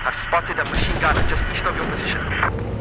I've spotted a machine gunner just east of your position.